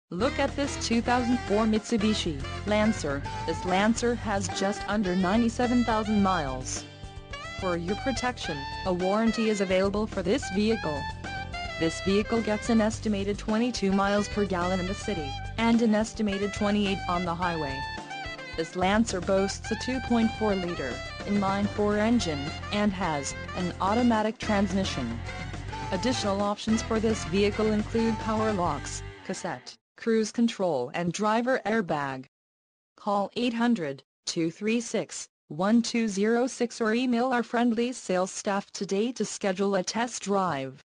Look at this 2004 Mitsubishi Lancer. This Lancer has just under 97,000 miles. For your protection, a warranty is available for this vehicle. This vehicle gets an estimated 22 miles per gallon in the city, and an estimated 28 on the highway. This Lancer boasts a 2.4-liter inline-4 engine, and has an automatic transmission. Additional options for this vehicle include power locks, cassette, cruise control and driver airbag. Call 800-236-1206 or email our friendly sales staff today to schedule a test drive.